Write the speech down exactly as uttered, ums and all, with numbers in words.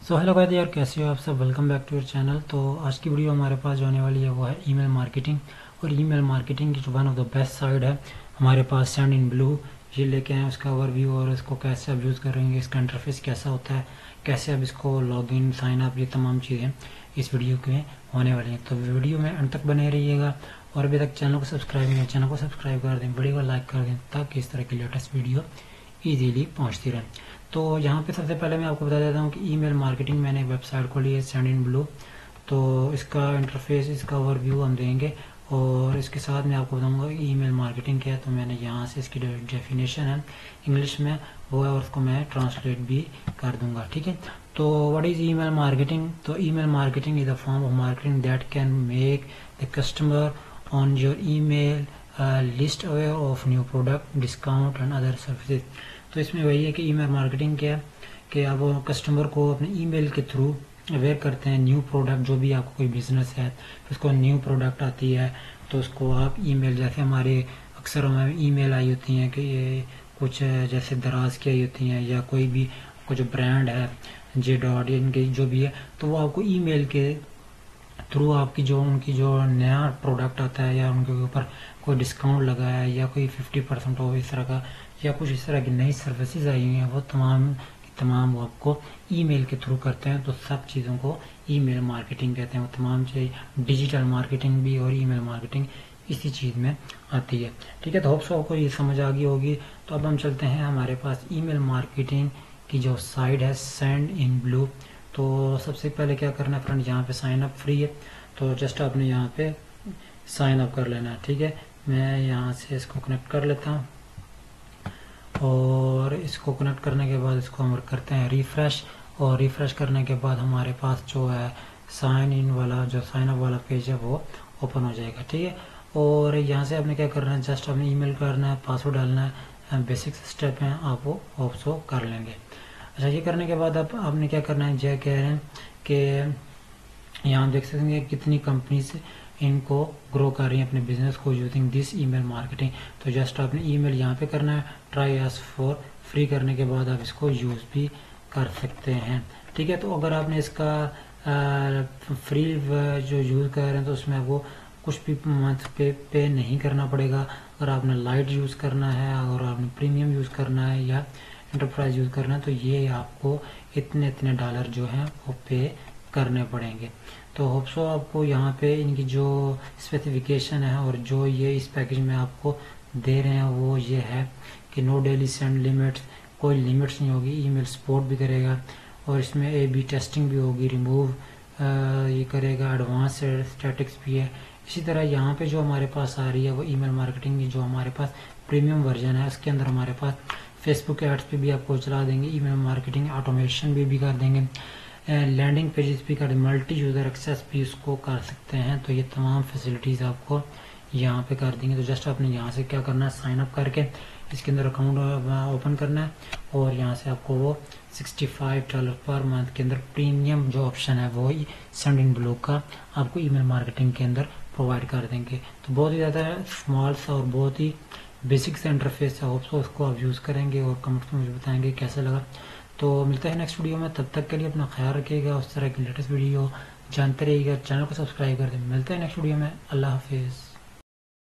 So hello guys यार, कैसे हो आप सब। Welcome back to your channel. तो आज की वीडियो हमारे पास जो आने वाली है वो है ईमेल मार्केटिंग। और ईमेल मार्केटिंग की जो one of the best side है हमारे पास सेंड इन ब्लू, ये लेके आए उसका ओवरव्यू और इसको कैसे आप यूज़ करेंगे, इसका इंटरफेस कैसा होता है, कैसे आप इसको लॉगिन साइन अप, ये तमाम चीज़ें इस वीडियो में होने वाली हैं। तो वीडियो में अंत तक बने रहिएगा और अभी तक चैनल को सब्सक्राइब नहीं है चैनल को सब्सक्राइब कर दें, वीडियो को लाइक कर दें ताकि इस तरह की लेटेस्ट वीडियो ईजीली पहुँचती रहे। तो यहाँ पे सबसे पहले मैं आपको बता देता हूँ कि ईमेल मार्केटिंग मैंने एक वेबसाइट खोली है सेंड इन ब्लू। तो इसका इंटरफेस, इसका ओवरव्यू हम देंगे और इसके साथ मैं आपको बताऊंगा ईमेल मार्केटिंग क्या है। तो मैंने यहाँ से इसकी डेफिनेशन है इंग्लिश में वो है और उसको मैं ट्रांसलेट भी कर दूंगा, ठीक है। तो व्हाट इज ईमेल मार्केटिंग? तो email marketing is a form of marketing that can make the customer on your email list aware of new product, discount and other services. तो इसमें वही है कि ईमेल मार्केटिंग क्या है कि आप कस्टमर को अपने ईमेल के थ्रू अवेयर करते हैं न्यू प्रोडक्ट, जो भी आपको कोई बिजनेस है उसको न्यू प्रोडक्ट आती है तो उसको आप ईमेल, जैसे हमारे अक्सर हमें ईमेल आई होती हैं कि ये कुछ जैसे दराज की आई होती हैं या कोई भी कुछ ब्रांड है जे डॉट इनके जो भी है, तो वो आपको ईमेल के थ्रू आपकी जो उनकी जो नया प्रोडक्ट आता है या उनके ऊपर कोई डिस्काउंट लगा है या कोई फिफ्टी परसेंट हो इस तरह का या कुछ इस तरह की नई सर्विसेज आई हुई हैं वो तमाम तमाम वो आपको ईमेल के थ्रू करते हैं। तो सब चीज़ों को ईमेल मार्केटिंग कहते हैं। वो तमाम चीज़ डिजिटल मार्केटिंग भी और ईमेल मार्केटिंग इसी चीज़ में आती है, ठीक है। तो होप सो आपको ये समझ आ गई होगी। तो अब हम चलते हैं हमारे पास ईमेल मार्केटिंग की जो साइट है सेंड इन ब्लू। तो सबसे पहले क्या करना है फ्रेंड, यहाँ पे साइन अप फ्री है तो जस्ट आपने यहाँ पे साइन अप कर लेना है, ठीक है। मैं यहाँ से इसको कनेक्ट कर लेता हूँ और इसको कनेक्ट करने के बाद इसको हम करते हैं रिफ्रेश। और रिफ्रेश करने के बाद हमारे पास जो है साइन इन वाला जो साइन अप वाला पेज है वो ओपन हो जाएगा, ठीक है। और यहाँ से आपने क्या करना है, जस्ट आपने ईमेल करना है, पासवर्ड डालना है, बेसिक स्टेप हैं आप वो ऑप्शो कर लेंगे। अच्छा, ये करने के बाद आप आपने क्या करना है, जय कह रहे हैं कि यहाँ देख सकेंगे कितनी कंपनीज इनको ग्रो कर रही है अपने बिजनेस को यूजिंग दिस ईमेल मार्केटिंग। तो जस्ट आपने ईमेल यहाँ पे करना है, ट्राई एस फॉर फ्री करने के बाद आप इसको यूज़ भी कर सकते हैं, ठीक है। तो अगर आपने इसका आ, फ्री जो यूज़ कर रहे हैं तो उसमें वो कुछ भी मंथ पे पे नहीं करना पड़ेगा। अगर आपने लाइट यूज़ करना है और आपने प्रीमियम यूज़ करना है या एंटरप्राइज यूज़ करना है तो ये आपको इतने इतने डॉलर जो हैं वो पे करने पड़ेंगे। तो होप सो आपको यहाँ पे इनकी जो स्पेसिफिकेशन है और जो ये इस पैकेज में आपको दे रहे हैं वो ये है कि नो डेली सेंड लिमिट्स, कोई लिमिट्स नहीं होगी, ईमेल सपोर्ट भी करेगा और इसमें ए बी टेस्टिंग भी होगी, रिमूव ये करेगा, एडवांस स्टैटिक्स भी है। इसी तरह यहाँ पे जो हमारे पास आ रही है वो ईमेल मार्केटिंग की जो हमारे पास प्रीमियम वर्जन है उसके अंदर हमारे पास फेसबुक एड्स पे भी आपको चला देंगे, ईमेल मार्केटिंग ऑटोमेशन भी, भी कर देंगे, लैंडिंग पेजेस भी कर, मल्टी यूज़र एक्सेस भी उसको कर सकते हैं। तो ये तमाम फैसिलिटीज़ आपको यहाँ पे कर देंगे। तो जस्ट आपने यहाँ से क्या करना है, साइन अप करके इसके अंदर अकाउंट ओपन करना है और यहाँ से आपको वो sixty five dollar per month के अंदर प्रीमियम जो ऑप्शन है वो सेंड इन ब्लू का आपको ईमेल मार्केटिंग के अंदर प्रोवाइड कर देंगे। तो बहुत ही ज़्यादा स्मॉल सा और बहुत ही बेसिक सा इंटरफेस है। होप सो उसको आप यूज़ करेंगे और कमेंट्स में मुझे बताएंगे कैसा लगा। तो मिलते हैं नेक्स्ट वीडियो में, तब तक के लिए अपना ख्याल रखिएगा। उस तरह की लेटेस्ट वीडियो जानते रहिएगा, चैनल को सब्सक्राइब कर दें। मिलते हैं नेक्स्ट वीडियो में, अल्लाह हाफिज़।